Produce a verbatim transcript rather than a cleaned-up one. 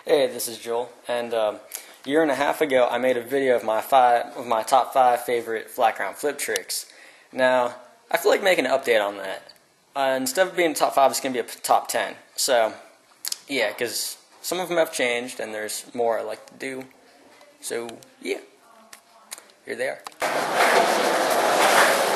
Hey, this is Joel, and um, a year and a half ago I made a video of my five of my top five favorite flat ground flip tricks. Now, I feel like making an update on that. Uh, instead of being top five, it's going to be a top ten. So, yeah, because some of them have changed, and there's more I like to do. So, yeah, here they are.